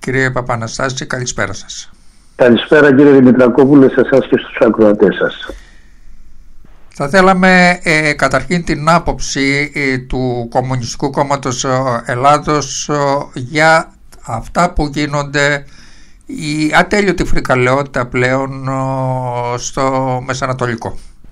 Κύριε Παπαναστάση, καλησπέρα σας. Καλησπέρα κύριε Δημητρακόπουλε, σε εσάς και στους ακροατές σας. Θα θέλαμε καταρχήν την άποψη του Κομμουνιστικού Κόμματος Ελλάδος για αυτά που γίνονται, η ατέλειωτη φρικαλαιότητα πλέον στο Μεσανατολικό.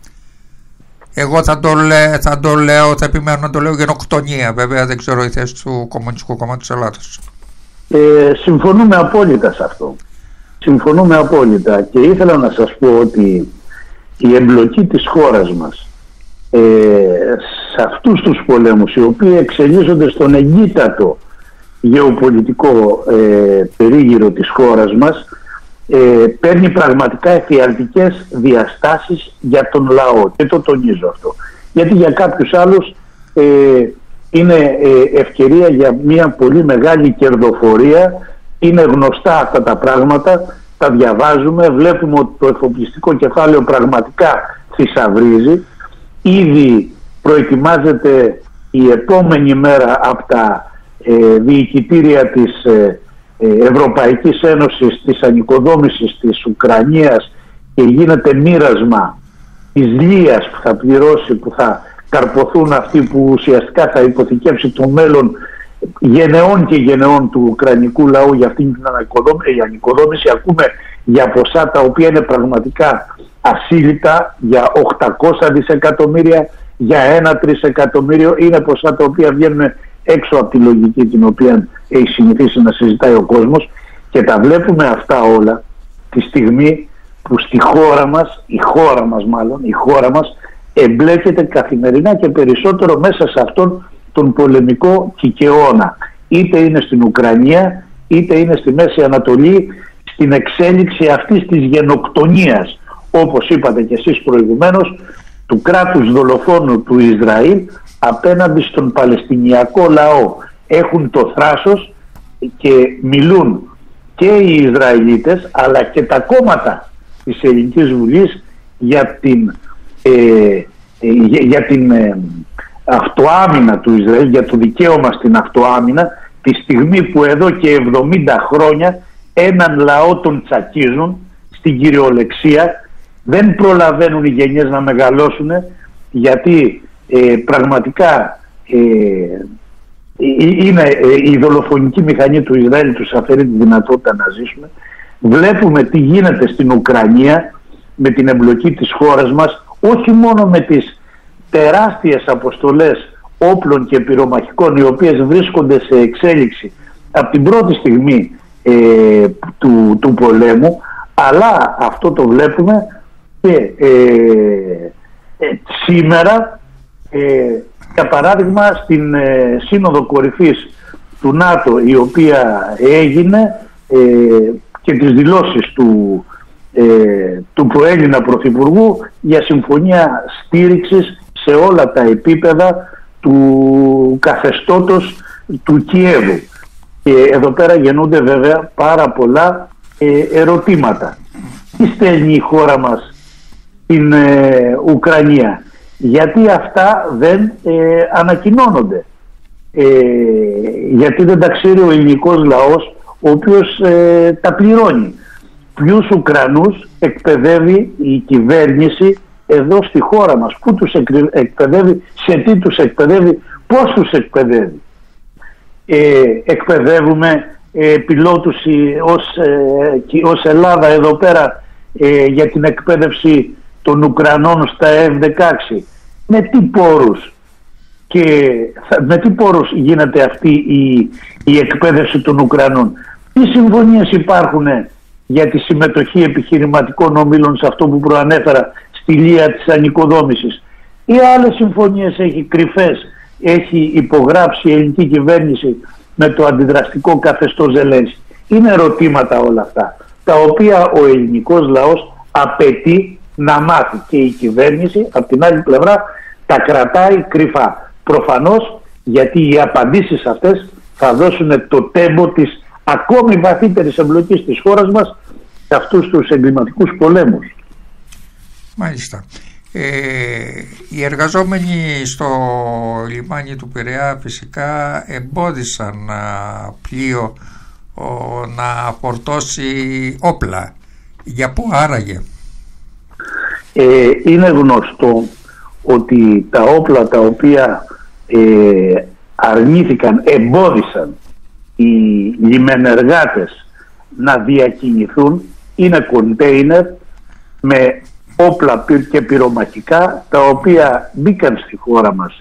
Εγώ θα επιμένω να το λέω γενοκτονία, βέβαια δεν ξέρω η θέση του Κομμουνιστικού Κόμματος Ελλάδος. Συμφωνούμε απόλυτα σε αυτό. Συμφωνούμε απόλυτα και ήθελα να σας πω ότι η εμπλοκή της χώρας μας σε αυτούς τους πολέμους, οι οποίοι εξελίσσονται στον εγκύτατο γεωπολιτικό περίγυρο της χώρας μας, παίρνει πραγματικά εφιαλτικές διαστάσεις για τον λαό, και το τονίζω αυτό, γιατί για κάποιους άλλους είναι ευκαιρία για μια πολύ μεγάλη κερδοφορία. Είναι γνωστά αυτά τα πράγματα, τα διαβάζουμε, βλέπουμε ότι το εφοπλιστικό κεφάλαιο πραγματικά θησαυρίζει. Ήδη προετοιμάζεται η επόμενη μέρα από τα διοικητήρια της Ευρωπαϊκής Ένωσης της ανοικοδόμησης της Ουκρανίας και γίνεται μοίρασμα της λίας που θα πληρώσει, που θα καρποθούν αυτοί που ουσιαστικά θα υποθηκεύσει το μέλλον γενεών και γενεών του ουκρανικού λαού για αυτήν την ανοικοδόμηση. Ακούμε για ποσά τα οποία είναι πραγματικά ασύλληπτα, για 800 δισεκατομμύρια, για 1 τρισεκατομμύριο. Είναι ποσά τα οποία βγαίνουν έξω από τη λογική την οποία έχει συνηθίσει να συζητάει ο κόσμος, και τα βλέπουμε αυτά όλα τη στιγμή που στη χώρα μας, η χώρα μας εμπλέκεται καθημερινά και περισσότερο μέσα σε αυτόν τον πολεμικό κικαιώνα. Είτε είναι στην Ουκρανία, είτε είναι στη Μέση Ανατολή, στην εξέλιξη αυτής της γενοκτονίας, όπως είπατε και εσείς προηγουμένως, του κράτους δολοφόνου του Ισραήλ απέναντι στον Παλαιστινιακό λαό. Έχουν το θράσος και μιλούν και οι Ισραηλίτες αλλά και τα κόμματα της Ελληνικής Βουλής για την αυτοάμυνα του Ισραήλ, για το δικαίωμα στην αυτοάμυνα, τη στιγμή που εδώ και 70 χρόνια έναν λαό τον τσακίζουν στην κυριολεξία. Δεν προλαβαίνουν οι γενιές να μεγαλώσουν, γιατί πραγματικά είναι η δολοφονική μηχανή του Ισραήλ, τους αφαιρεί τη δυνατότητα να ζήσουμε. Βλέπουμε τι γίνεται στην Ουκρανία με την εμπλοκή της χώρας μας, όχι μόνο με τις τεράστιες αποστολές όπλων και πυρομαχικών, οι οποίες βρίσκονται σε εξέλιξη από την πρώτη στιγμή του πολέμου, αλλά αυτό το βλέπουμε και σήμερα, για παράδειγμα στην Σύνοδο Κορυφής του ΝΑΤΟ, η οποία έγινε, και τις δηλώσεις του προέλληνα Πρωθυπουργού για συμφωνία στήριξης σε όλα τα επίπεδα του καθεστώτος του Κιέβου. Και εδώ πέρα γεννούνται βέβαια πάρα πολλά ερωτήματα. Τι στέλνει η χώρα μας στην Ουκρανία? Γιατί αυτά δεν ανακοινώνονται? Γιατί δεν τα ξέρει ο ελληνικός λαός, ο οποίος τα πληρώνει? Ποιους Ουκρανούς εκπαιδεύει η κυβέρνηση εδώ στη χώρα μας? Πού τους εκπαιδεύει, σε τι τους εκπαιδεύει, πώς τους εκπαιδεύει? Εκπαιδεύουμε πιλότους ως Ελλάδα εδώ πέρα για την εκπαίδευση των Ουκρανών στα F-16? Με τι πόρους με τι πόρους γίνεται αυτή η εκπαίδευση των Ουκρανών? Τι συμφωνίες υπάρχουν για τη συμμετοχή επιχειρηματικών ομίλων σε αυτό που προανέφερα, στη λία της ανοικοδόμησης? Ή άλλες συμφωνίες έχει κρυφές, έχει υπογράψει η ελληνική κυβέρνηση με το αντιδραστικό καθεστώς Ζελένσκι? Είναι ερωτήματα όλα αυτά, τα οποία ο ελληνικός λαός απαιτεί να μάθει, και η κυβέρνηση από την άλλη πλευρά τα κρατάει κρυφά. Προφανώς, γιατί οι απαντήσεις αυτές θα δώσουν το τέμπο της ακόμη βαθύτερης εμπλοκής της χώρας μας σε αυτούς τους εγκληματικούς πολέμους. Μάλιστα. Οι εργαζόμενοι στο λιμάνι του Πειραιά φυσικά εμπόδισαν πλοίο να φορτώσει όπλα. Για πού άραγε? Είναι γνωστό ότι τα όπλα τα οποία αρνήθηκαν, εμπόδισαν οι λιμενεργάτες να διακινηθούν είναι κοντέινερ με όπλα και πυρομαχικά, τα οποία μπήκαν στη χώρα μας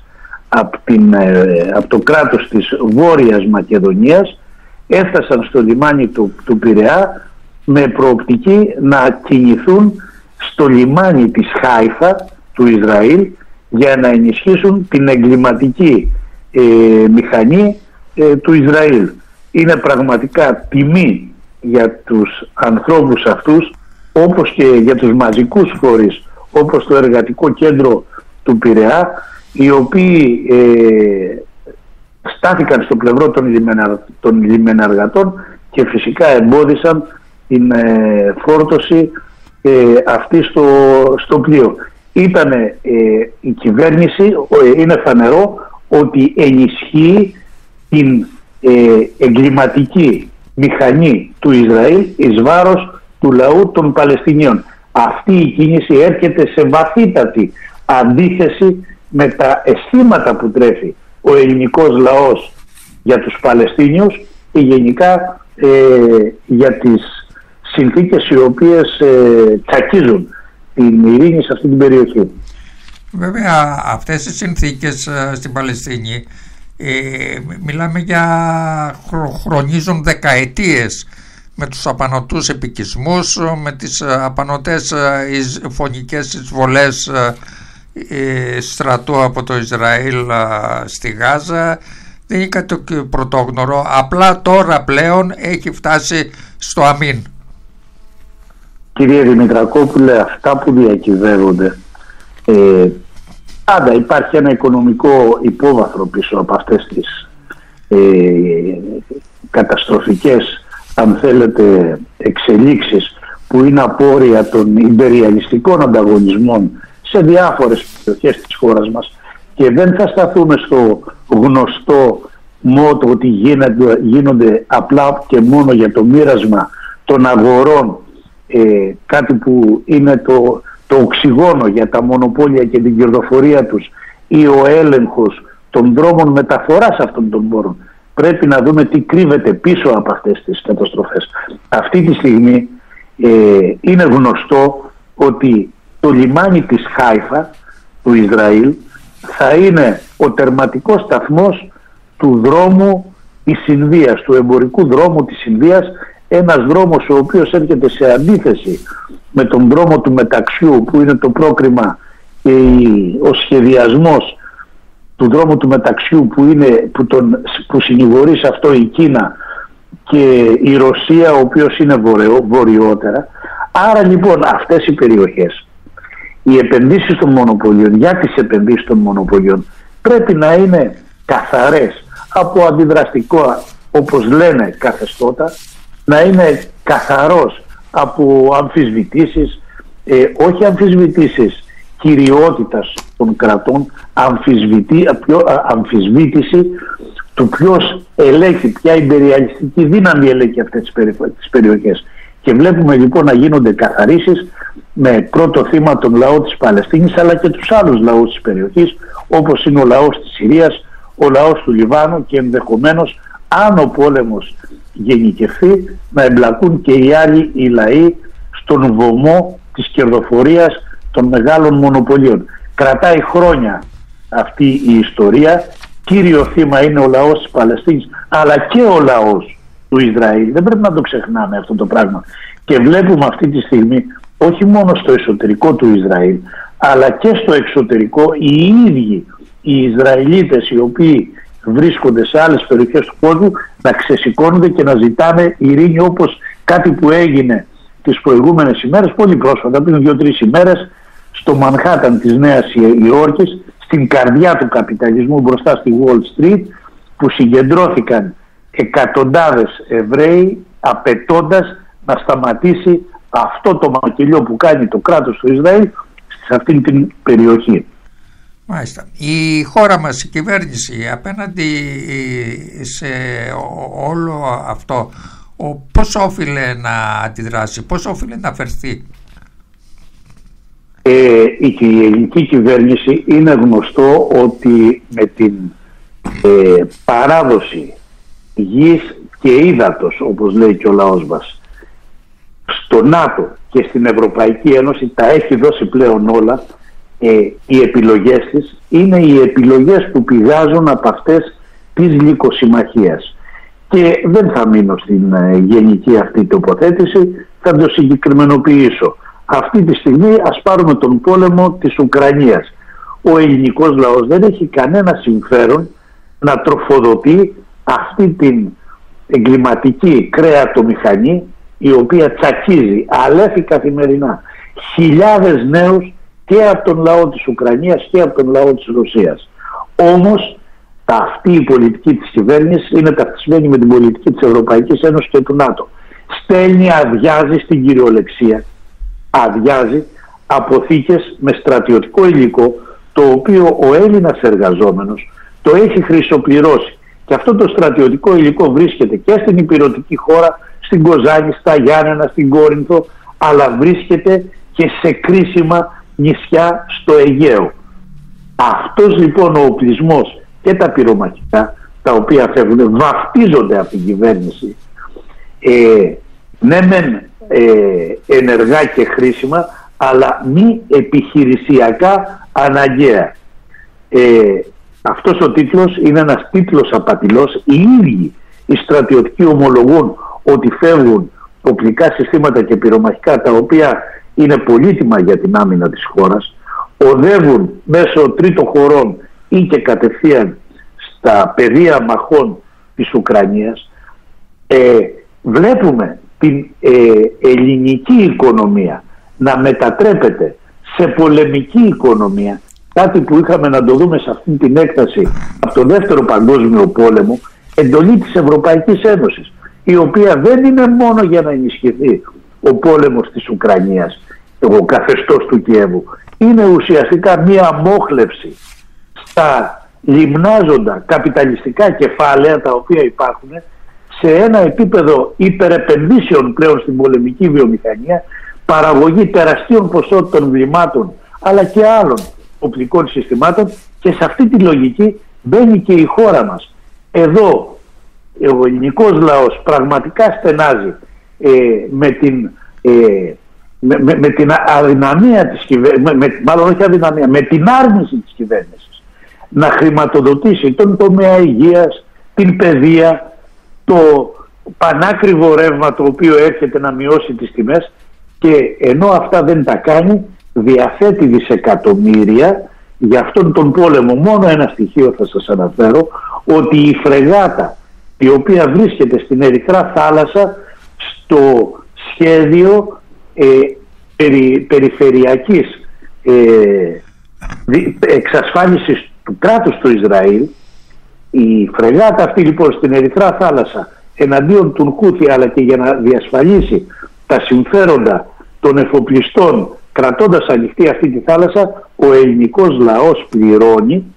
από το κράτος της Βόρειας Μακεδονίας, έφτασαν στο λιμάνι του Πειραιά με προοπτική να κινηθούν στο λιμάνι της Χάιφα του Ισραήλ για να ενισχύσουν την εγκληματική μηχανή του Ισραήλ. Είναι πραγματικά τιμή για τους ανθρώπους αυτούς, όπως και για τους μαζικούς φορείς, όπως το εργατικό κέντρο του Πειραιά, οι οποίοι στάθηκαν στο πλευρό των λιμενεργατών και φυσικά εμπόδισαν την φόρτωση αυτή στο πλοίο. Ήτανε η κυβέρνηση, είναι φανερό ότι ενισχύει την εγκληματική μηχανή του Ισραήλ εις βάρος του λαού των Παλαιστινίων. Αυτή η κίνηση έρχεται σε βαθύτατη αντίθεση με τα αισθήματα που τρέφει ο ελληνικός λαός για τους Παλαιστίνιους και γενικά για τις συνθήκες οι οποίες τσακίζουν την ειρήνη σε αυτή την περιοχή. Βέβαια αυτές οι συνθήκες στην Παλαιστίνη μιλάμε για χρονίζουν δεκαετίες, με τους απανωτούς επικισμούς, με τις απανωτές φωνικές εισβολές στρατού από το Ισραήλ στη Γάζα. Δεν είναι κάτι πρωτόγνωρο, απλά τώρα πλέον έχει φτάσει στο αμήν. Κύριε Δημητρακόπουλε, αυτά που διακυβεύονται, πάντα υπάρχει ένα οικονομικό υπόβαθρο πίσω από αυτές τις καταστροφικές, αν θέλετε, εξελίξεις που είναι απόρρια των υπεριαλιστικών ανταγωνισμών σε διάφορες περιοχές της χώρας μας, και δεν θα σταθούμε στο γνωστό μότο ότι γίνονται απλά και μόνο για το μοίρασμα των αγορών, κάτι που είναι το οξυγόνο για τα μονοπόλια και την κερδοφορία τους, ή ο έλεγχος των δρόμων μεταφοράς αυτών των πόρων. Πρέπει να δούμε τι κρύβεται πίσω από αυτές τις καταστροφές. Αυτή τη στιγμή είναι γνωστό ότι το λιμάνι της Χάιφα του Ισραήλ θα είναι ο τερματικός σταθμός του δρόμου της Ινδίας, του εμπορικού δρόμου της Ινδίας, ένας δρόμος ο οποίος έρχεται σε αντίθεση με τον δρόμο του μεταξιού, που είναι το πρόκριμα και ο σχεδιασμός του δρόμου του μεταξιού, που συνηγορεί σε αυτό η Κίνα και η Ρωσία, ο οποίος είναι βορειότερα. Άρα λοιπόν αυτές οι περιοχές, οι επενδύσεις των μονοπωλίων, για τις επενδύσεις των μονοπωλίων πρέπει να είναι καθαρές από αντιδραστικό, όπως λένε, καθεστώτα, να είναι καθαρός από αμφισβητήσεις, όχι αμφισβητήσεις κυριότητας των κρατών, αμφισβήτηση του ποιος ελέγχει, ποια υπεριαλιστική δύναμη ελέγχει αυτές τις περιοχές. Και βλέπουμε λοιπόν να γίνονται καθαρίσεις με πρώτο θύμα τον λαό της Παλαιστίνης, αλλά και τους άλλους λαούς της περιοχής, όπως είναι ο λαός της Συρίας, ο λαός του Λιβάνου, και ενδεχομένως αν ο πόλεμος γενικευθεί να εμπλακούν και οι άλλοι οι λαοί στον βωμό της κερδοφορίας των μεγάλων μονοπωλίων. Κρατάει χρόνια αυτή η ιστορία. Κύριο θύμα είναι ο λαός της Παλαιστίνης, αλλά και ο λαός του Ισραήλ. Δεν πρέπει να το ξεχνάμε αυτό το πράγμα. Και βλέπουμε αυτή τη στιγμή, όχι μόνο στο εσωτερικό του Ισραήλ, αλλά και στο εξωτερικό, οι ίδιοι οι Ισραηλίτες, οι οποίοι βρίσκονται σε άλλες περιοχές του κόσμου, να ξεσηκώνονται και να ζητάνε ειρήνη, όπως κάτι που έγινε τις προηγούμενες ημέρες, πολύ πρόσφατα, πριν 2-3 ημέρες, στο Μανχάταν της Νέας Υόρκης, στην καρδιά του καπιταλισμού, μπροστά στη Wall Street, που συγκεντρώθηκαν εκατοντάδες Εβραίοι απαιτώντας να σταματήσει αυτό το μακελιό που κάνει το κράτος του Ισραήλ σε αυτήν την περιοχή. Μάλιστα. Η χώρα μας, η κυβέρνηση, απέναντι σε όλο αυτό, πώς όφιλε να αντιδράσει, πώς όφιλε να φερθεί? Η ελληνική κυβέρνηση είναι γνωστό ότι με την παράδοση γης και ύδατος, όπως λέει και ο λαός μας, στο ΝΑΤΟ και στην Ευρωπαϊκή Ένωση τα έχει δώσει πλέον όλα. Οι επιλογές της είναι οι επιλογές που πηγάζουν από αυτές της λυκοσυμμαχίας. Και δεν θα μείνω στην γενική αυτή τοποθέτηση, θα το συγκεκριμενοποιήσω. Αυτή τη στιγμή ας πάρουμε τον πόλεμο της Ουκρανίας. Ο ελληνικός λαός δεν έχει κανένα συμφέρον να τροφοδοτεί αυτή την εγκληματική κρέατομηχανή, η οποία τσακίζει, αλέφει καθημερινά χιλιάδες νέους και από τον λαό της Ουκρανίας και από τον λαό της Ρωσίας. Όμως αυτή η πολιτική της κυβέρνησης είναι ταυτισμένη με την πολιτική της Ευρωπαϊκής Ένωσης και του ΝΑΤΟ. Στέλνει, αδειάζει στην κυριολεξία, αδειάζει αποθήκες με στρατιωτικό υλικό, το οποίο ο Έλληνας εργαζόμενος το έχει χρυσοπληρώσει. Και αυτό το στρατιωτικό υλικό βρίσκεται και στην ηπειρωτική χώρα, στην Κοζάνη, στα Γιάννενα, στην Κόρινθο, αλλά βρίσκεται και σε κρίσιμα νησιά στο Αιγαίο. Αυτός λοιπόν ο οπλισμός και τα πυρομαχικά, τα οποία φεύγουν, βαφτίζονται από την κυβέρνηση, ναι μεν ενεργά και χρήσιμα, αλλά μη επιχειρησιακά αναγκαία. Αυτός ο τίτλος είναι ένας τίτλος απατηλός. Οι ίδιοι οι στρατιωτικοί ομολογούν ότι φεύγουν οπλικά συστήματα και πυρομαχικά, τα οποία είναι πολύτιμα για την άμυνα της χώρας, οδεύουν μέσω τρίτων χωρών ή και κατευθείαν στα πεδία μαχών της Ουκρανίας. Βλέπουμε την ελληνική οικονομία να μετατρέπεται σε πολεμική οικονομία, κάτι που είχαμε να το δούμε σε αυτή την έκταση από τον Δεύτερο Παγκόσμιο Πόλεμο, εντολή της Ευρωπαϊκής Ένωσης, η οποία δεν είναι μόνο για να ενισχυθεί ο πόλεμος της Ουκρανίας, ο καθεστώς του Κιέβου, είναι ουσιαστικά μία μόχλευση στα λιμνάζοντα καπιταλιστικά κεφάλαια τα οποία υπάρχουν, σε ένα επίπεδο υπερεπενδύσεων πλέον στην πολεμική βιομηχανία, παραγωγή τεραστίων ποσότητων βλημάτων αλλά και άλλων οπλικών συστημάτων, και σε αυτή τη λογική μπαίνει και η χώρα μας. Εδώ ο ελληνικός λαός πραγματικά στενάζει με την αδυναμία της κυβέρνησης, μάλλον όχι αδυναμία, με την άρνηση της κυβέρνησης να χρηματοδοτήσει τον τομέα υγείας, την παιδεία, το πανάκριβο ρεύμα το οποίο έρχεται να μειώσει τις τιμές, και ενώ αυτά δεν τα κάνει, διαθέτει δισεκατομμύρια για αυτόν τον πόλεμο. Μόνο ένα στοιχείο θα σας αναφέρω, ότι η φρεγάτα η οποία βρίσκεται στην Ερυθρά θάλασσα στο σχέδιο περιφερειακής εξασφάλισης του κράτους του Ισραήλ, η φρεγάτα αυτή λοιπόν στην Ερυθρά θάλασσα εναντίον του Χούθη, αλλά και για να διασφαλίσει τα συμφέροντα των εφοπλιστών κρατώντας ανοιχτή αυτή τη θάλασσα, ο ελληνικός λαός πληρώνει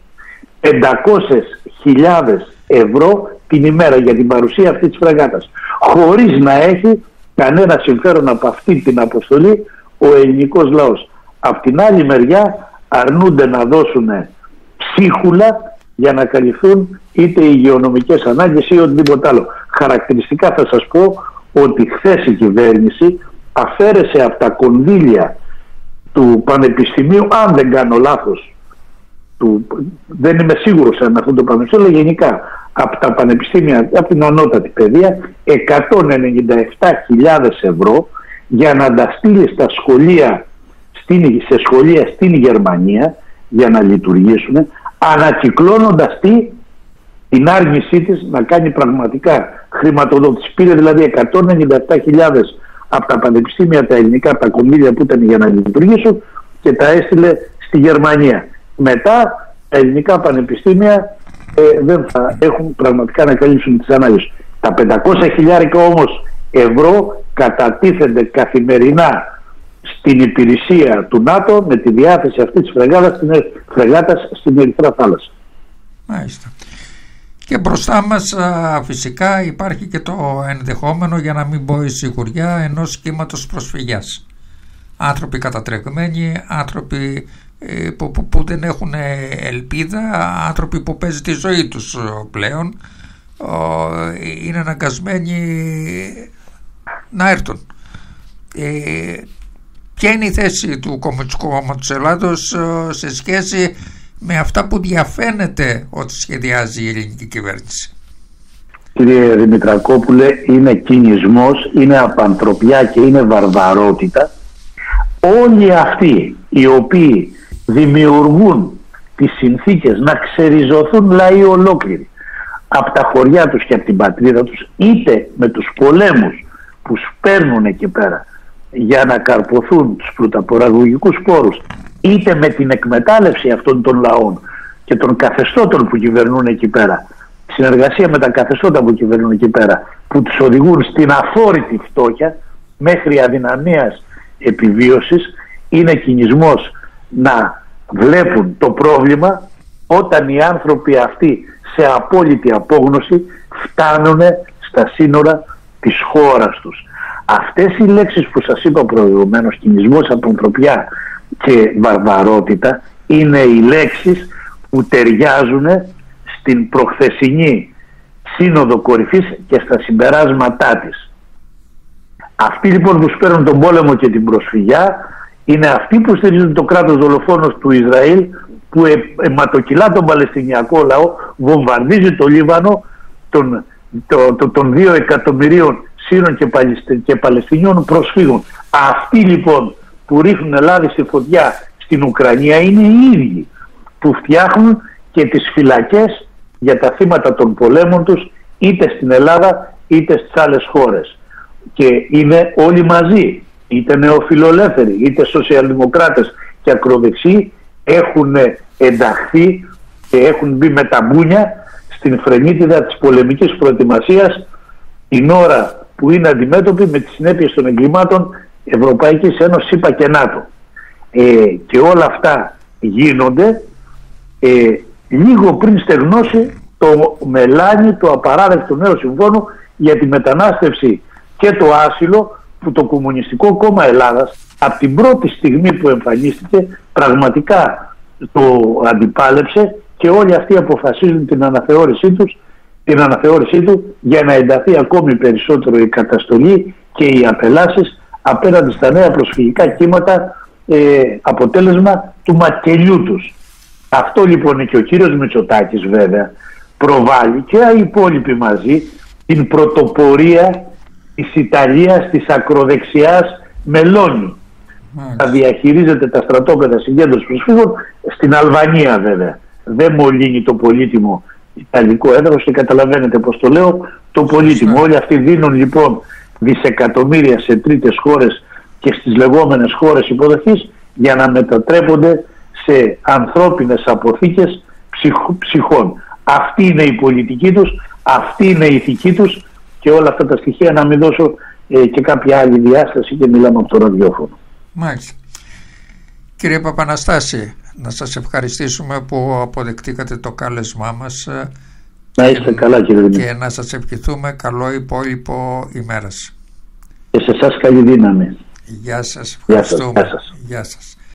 500.000 ευρώ την ημέρα για την παρουσία αυτή της φρεγάτας, χωρίς να έχει κανένα συμφέρον από αυτή την αποστολή ο ελληνικός λαός. Απ' την άλλη μεριά αρνούνται να δώσουν ψίχουλα για να καλυφθούν είτε οι υγειονομικές ανάγκες ή οτιδήποτε άλλο. Χαρακτηριστικά θα σας πω ότι χθες η κυβέρνηση αφαίρεσε από τα κονδύλια του Πανεπιστημίου, αν δεν κάνω λάθος, δεν είμαι σίγουρος αν αυτό το πανεπιστήμιο, αλλά γενικά από τα πανεπιστήμια, από την ανώτατη παιδεία, 197.000 ευρώ για να τα στείλει στα σχολεία, σε σχολεία στην Γερμανία για να λειτουργήσουν, ανακυκλώνοντας την άρνησή της να κάνει πραγματικά χρηματοδότηση. Πήρε δηλαδή 197.000 από τα πανεπιστήμια τα ελληνικά, τα κονδύλια που ήταν για να λειτουργήσουν, και τα έστειλε στη Γερμανία. Μετά τα ελληνικά πανεπιστήμια δεν θα έχουν πραγματικά να καλύψουν τις ανάγκες. Τα 500.000 όμως ευρώ κατατίθενται καθημερινά στην υπηρεσία του ΝΑΤΟ με τη διάθεση αυτή της φρεγάτας στην Ερυθρά θάλασσα. Μάλιστα. Και μπροστά μας φυσικά υπάρχει και το ενδεχόμενο, για να μην πω η σιγουριά, ενός κύματος προσφυγιάς. Άνθρωποι κατατρεγμένοι, άνθρωποι που δεν έχουν ελπίδα, άνθρωποι που παίζει τη ζωή τους πλέον, είναι αναγκασμένοι να έρθουν. Ποια είναι η θέση του Κομμουνιστικού Κόμματος Ελλάδος σε σχέση με αυτά που διαφαίνεται ότι σχεδιάζει η ελληνική κυβέρνηση? Κύριε Δημητρακόπουλε, είναι κινησμός, είναι απανθρωπιά και είναι βαρβαρότητα. Όλοι αυτοί οι οποίοι δημιουργούν τις συνθήκες να ξεριζωθούν λαοί ολόκληροι από τα χωριά τους και από την πατρίδα τους, είτε με τους πολέμους που σπέρνουν εκεί πέρα για να καρποθούν τους πρωταπαραγωγικούς πόρους, είτε με την εκμετάλλευση αυτών των λαών και των καθεστώτων που κυβερνούν εκεί πέρα, συνεργασία με τα καθεστώτα που κυβερνούν εκεί πέρα, που τους οδηγούν στην αφόρητη φτώχεια μέχρι αδυναμίας επιβίωσης, είναι κινησμός να βλέπουν το πρόβλημα όταν οι άνθρωποι αυτοί σε απόλυτη απόγνωση φτάνουν στα σύνορα της χώρας τους. Αυτές οι λέξεις που σας είπα προηγουμένως, κινησμός, απανθρωπιά και βαρβαρότητα, είναι οι λέξεις που ταιριάζουν στην προχθεσινή Σύνοδο Κορυφής και στα συμπεράσματά της. Αυτοί λοιπόν που σπέρνουν τον πόλεμο και την προσφυγιά είναι αυτοί που στηρίζουν το κράτος δολοφόνος του Ισραήλ, που αιματοκυλά τον Παλαιστινιακό λαό, βομβαρδίζει το Λίβανο των 2 εκατομμυρίων Σύρων και Παλαιστινίων προσφύγων. Αυτοί λοιπόν που ρίχνουν λάδι στη φωτιά στην Ουκρανία είναι οι ίδιοι που φτιάχνουν και τις φυλακές για τα θύματα των πολέμων τους, είτε στην Ελλάδα είτε στις άλλες χώρες. Και είναι όλοι μαζί, είτε νεοφιλελεύθεροι είτε σοσιαλδημοκράτες και ακροδεξιοί, έχουν ενταχθεί και έχουν μπει με τα μπούνια στην φρενίτιδα της πολεμικής προετοιμασίας, την ώρα που είναι αντιμέτωποι με τις συνέπειες των εγκλημάτων Ευρωπαϊκής Ένωσης, ΗΠΑ και ΝΑΤΟ. Και όλα αυτά γίνονται λίγο πριν στεγνώσει το μελάνι του απαράδεκτου νέου συμφώνου για τη μετανάστευση και το άσυλο, που το Κομμουνιστικό Κόμμα Ελλάδας από την πρώτη στιγμή που εμφανίστηκε πραγματικά το αντιπάλεψε, και όλοι αυτοί αποφασίζουν την αναθεώρησή του για να ενταθεί ακόμη περισσότερο η καταστολή και οι απελάσεις απέναντι στα νέα προσφυγικά κύματα, αποτέλεσμα του μακελιού τους. Αυτό λοιπόν είναι, και ο κύριος Μητσοτάκης βέβαια προβάλλει, και οι υπόλοιποι μαζί, την πρωτοπορία της Ιταλίας, της ακροδεξιάς Μελώνη. Θα διαχειρίζεται τα στρατόπεδα συγκέντρωσης προσφύγων στην Αλβανία βέβαια. Δεν μολύνει το πολύτιμο Ιταλικό έδαφος, και καταλαβαίνετε πως το λέω, το πολύτιμο. Όλοι αυτοί δίνουν λοιπόν δισεκατομμύρια σε τρίτες χώρες και στις λεγόμενες χώρες υποδοχής για να μετατρέπονται σε ανθρώπινες αποθήκες ψυχών. Αυτή είναι η πολιτική τους, αυτή είναι η ηθική τους, και όλα αυτά τα στοιχεία να μην δώσω και κάποια άλλη διάσταση, και μιλάμε από το ραδιόφωνο. Μάλιστα. Κύριε Παπαναστάση, να σας ευχαριστήσουμε που αποδεκτήκατε το κάλεσμά μας. Να είστε καλά, κύριε Δημήτρη. Και να σας ευχηθούμε καλό υπόλοιπο ημέρας. Και σε εσάς καλή δύναμη. Γεια σας. Ευχαριστούμε. Γεια σας. Γεια σας.